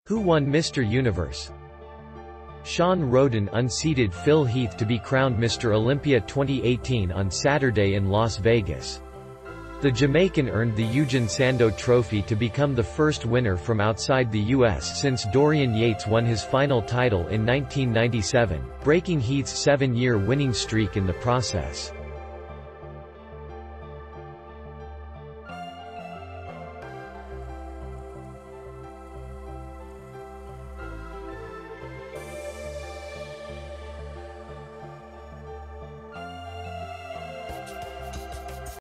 Who won Mr. Universe? Shawn Rhoden unseated Phil Heath to be crowned Mr. Olympia 2018 on Saturday in Las Vegas. The Jamaican earned the Eugen Sandow Trophy to become the first winner from outside the U.S. since Dorian Yates won his final title in 1997, breaking Heath's 7-year winning streak in the process.